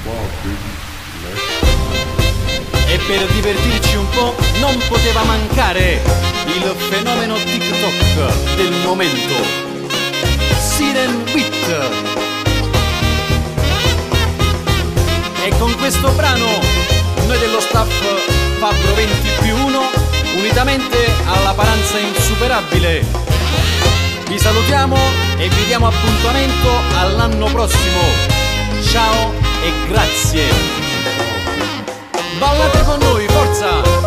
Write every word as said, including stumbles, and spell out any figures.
E per divertirci un po' non poteva mancare il fenomeno TikTok del momento, Siren Beat. E con questo brano noi dello staff Fabbro venti più uno, unitamente alla Paranza Insuperabile, vi salutiamo e vi diamo appuntamento all'anno prossimo. Ciao e grazie. Ballate con noi, forza!